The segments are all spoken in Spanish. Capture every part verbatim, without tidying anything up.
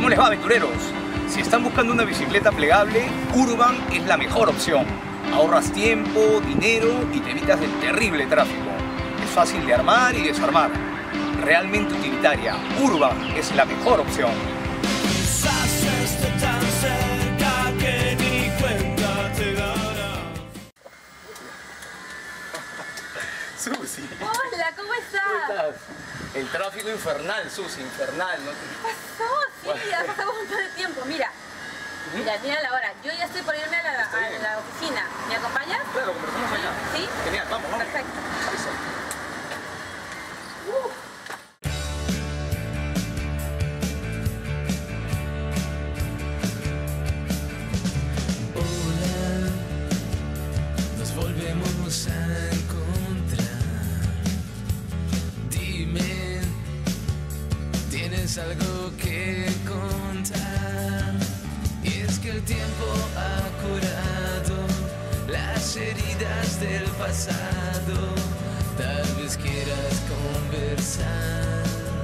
¿Cómo les va, aventureros? Si están buscando una bicicleta plegable, Urban es la mejor opción. Ahorras tiempo, dinero y te evitas del terrible tráfico. Es fácil de armar y desarmar. Realmente utilitaria, Urban es la mejor opción. Quizás esté tan cerca que ni cuenta te darás. Susi. Hola, ¿cómo estás? ¿Cómo estás? El tráfico infernal, Susi, infernal, ¿no? ¿Qué pasó? Sí, ya pasamos un montón de tiempo. Mira, mira, mira la hora. Yo ya estoy por irme a la, a la oficina. ¿Me acompañas? Claro, conversamos allá. ¿Sí? Genial, vamos, vamos. Perfecto. Eso. Uh. Hola, nos volvemos a encontrar. Dime, ¿tienes algo que contar? Y es que el tiempo ha curado las heridas del pasado. Tal vez quieras conversar.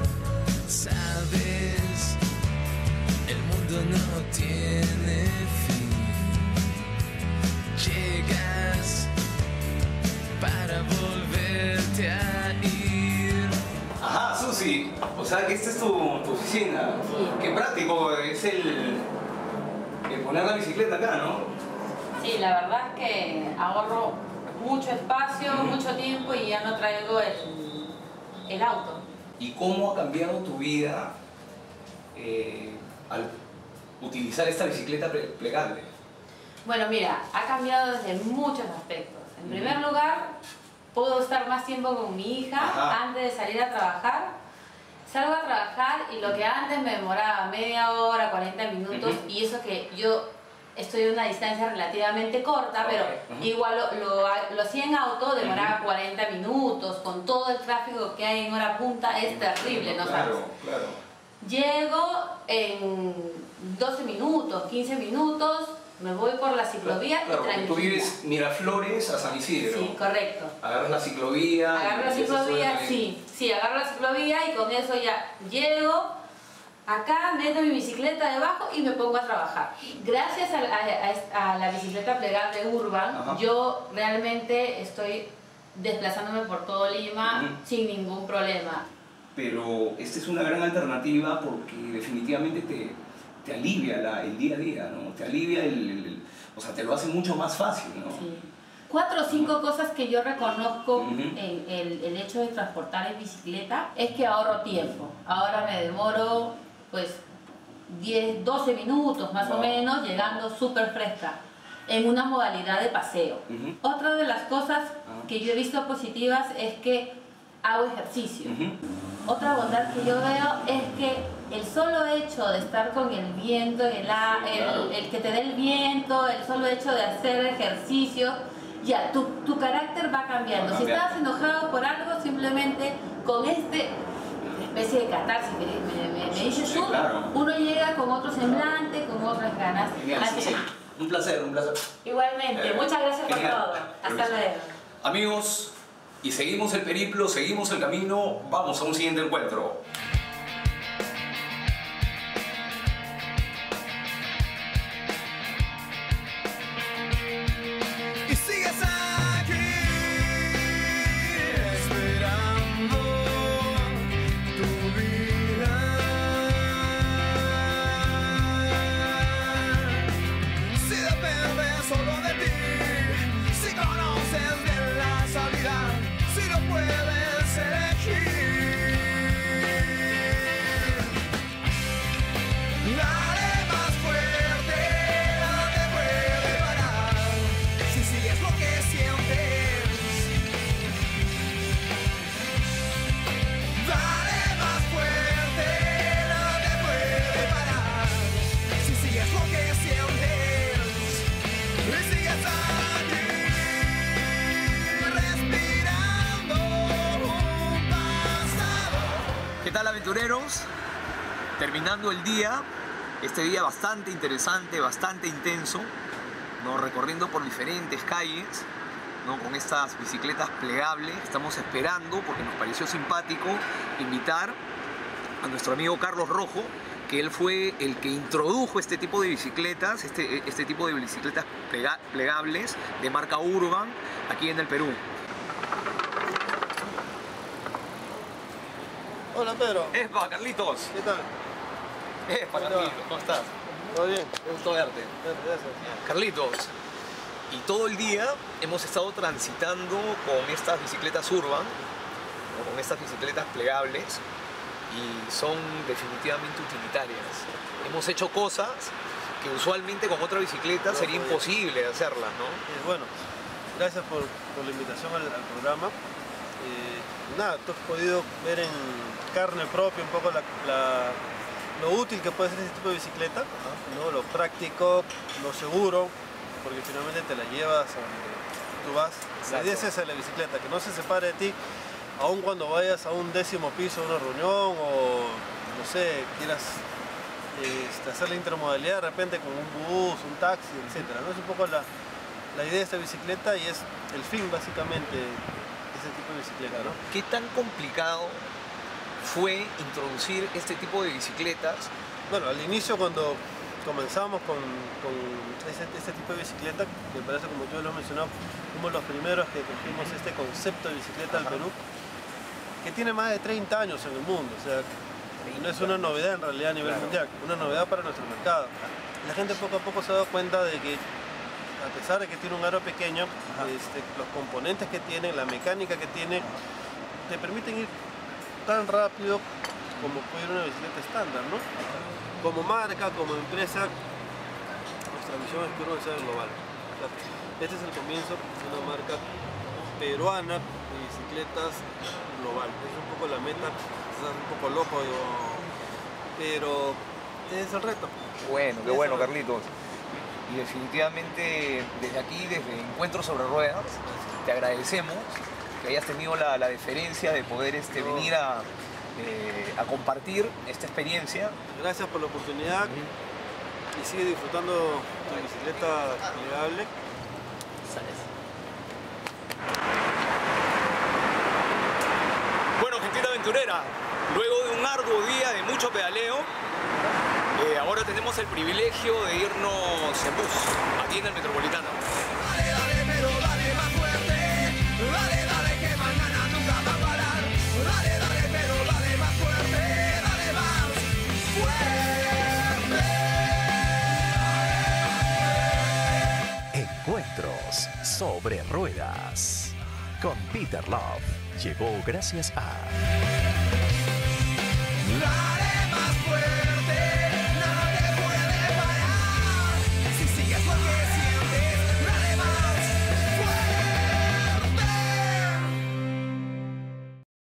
Sabes, el mundo no tiene fin. Llegas para volverte a ir. Ajá, Susi, o sea que esta es tu, tu oficina. Sí. Qué práctico es el, el poner la bicicleta acá, ¿no? Sí, la verdad es que ahorro mucho espacio, Ujú. mucho tiempo y ya no traigo el, el auto. ¿Y cómo ha cambiado tu vida eh, al utilizar esta bicicleta ple- plegable? Bueno, mira, ha cambiado desde muchos aspectos. En Ujú. primer lugar, puedo estar más tiempo con mi hija Ajá. antes de salir a trabajar. Salgo a trabajar y lo que antes me demoraba media hora, cuarenta minutos, Ujú. y eso que yo estoy a una distancia relativamente corta, Ok, pero ujú. igual lo, lo, lo hacía en auto, demoraba Ujú. cuarenta minutos, con todo el tráfico que hay en hora punta, es terrible, ¿no Claro, sabes? claro. Llego en doce minutos, quince minutos, me voy por la ciclovía Claro, y porque tú tranquila. vives Miraflores a San Isidro. Sí, correcto. Agarras la ciclovía. Agarro y la empiezas todo ciclovía, el- sí, sí, agarro la ciclovía y con eso ya llego, acá meto mi bicicleta debajo y me pongo a trabajar. Gracias a, a- a- a la bicicleta plegable Urban, Ajá. yo realmente estoy desplazándome por todo Lima Ujú. sin ningún problema. Pero esta es una gran alternativa porque definitivamente te, te alivia la, el día a día, ¿no? Te alivia el, el- el- o sea, te lo hace mucho más fácil, ¿no? Sí. Cuatro o cinco cosas que yo reconozco Ujú. en el, el hecho de transportar en bicicleta es que ahorro tiempo. Ahora me demoro pues diez, doce minutos más o Wow. menos llegando súper fresca en una modalidad de paseo. Ujú. Otra de las cosas Ah. que yo he visto positivas es que hago ejercicio. Ujú. Otra bondad que yo veo es que el solo hecho de estar con el viento, el, a- Sí, el, claro. el que te dé el viento, el solo hecho de hacer ejercicio, ya, tu, tu carácter va cambiando. Va Si cambiando. estabas enojado por algo, simplemente con este especie de catarsis que me, me- me dices Sí, tú, claro. uno llega con otro semblante, con otras ganas. Genial, Así- sí, sí. Un placer, un placer. Igualmente, Eh, muchas gracias por genial. todo. Hasta Permiso. luego. Amigos, y seguimos el periplo, seguimos el camino, vamos a un siguiente encuentro. Y sigues aquí esperando tu vida. Si depende solo de ti, si conoces bien la salida, si no puedes elegir. Dale más fuerte, nada te puede parar. Si sigues lo que sientes, dale más fuerte, nada te puede parar. Si sigues lo que sientes, y sigues aquí, respirando un pasado. ¿Qué tal, aventureros? Terminando el día, este día bastante interesante, bastante intenso, ¿no? Recorriendo por diferentes calles, ¿no? Con estas bicicletas plegables. Estamos esperando, porque nos pareció simpático, invitar a nuestro amigo Carlos Rojo, que él fue el que introdujo este tipo de bicicletas, este, este tipo de bicicletas plega, plegables de marca Urban aquí en el Perú. Hola Pedro, Espa, Carlitos. ¿qué tal? Espa, ¿Cómo te va? Carlitos, ¿cómo estás? ¿Todo bien? Me gustó verte. Gracias. Carlitos, y todo el día hemos estado transitando con estas bicicletas Urban, o con estas bicicletas plegables, y son definitivamente utilitarias. Hemos hecho cosas que usualmente con otra bicicleta No, sería no, imposible hacerlas, ¿no? Eh, bueno, gracias por, por la invitación al, al programa. Eh, nada, tú has podido ver en carne propia un poco la, la- lo útil que puede ser este tipo de bicicleta, ¿no? Lo práctico, lo seguro, porque finalmente te la llevas a donde tú vas. La idea es Exacto. esa de la bicicleta, que no se separe de ti, aun cuando vayas a un décimo piso de una reunión o, no sé, quieras este, hacer la intermodalidad de repente con un bus, un taxi, etcétera, ¿no? Es un poco la, la idea de esta bicicleta y es el fin básicamente de ese tipo de bicicleta, ¿no? ¿Qué tan complicado fue introducir este tipo de bicicletas? Bueno, al inicio cuando comenzamos con, con ese, este tipo de bicicleta, me parece como tú lo has mencionado, fuimos los primeros que trajimos este concepto de bicicleta al Ajá. Perú, que tiene más de treinta años en el mundo, o sea, no es una novedad en realidad a nivel Claro. mundial, una novedad para nuestro mercado. La gente poco a poco se ha dado cuenta de que a pesar de que tiene un aro pequeño, este, los componentes que tiene, la mecánica que tiene, te permiten ir tan rápido como puede ir una bicicleta estándar, ¿no? Como marca, como empresa, nuestra visión es que uno sea global. O sea, este es el comienzo de una marca peruana de bicicletas global. Es un poco la meta, quizás un poco loco, digo, pero ese es el reto. Bueno, qué Eso. bueno, Carlitos. Y definitivamente desde aquí, desde Encuentros sobre Ruedas, te agradecemos que hayas tenido la, la deferencia de poder este, No. venir a, eh, a compartir esta experiencia. Gracias por la oportunidad y sigue disfrutando tu bicicleta plegable. Bueno, gentita aventurera, luego de un arduo día de mucho pedaleo, eh, ahora tenemos el privilegio de irnos en bus, aquí en el Metropolitano. Dale, dale, pero dale más fuerte. Dale, dale, que mañana nunca va a parar. Dale, dale, pero dale más fuerte. Dale más fuerte. Encuentros sobre ruedas con Peter Love llegó gracias a Dale.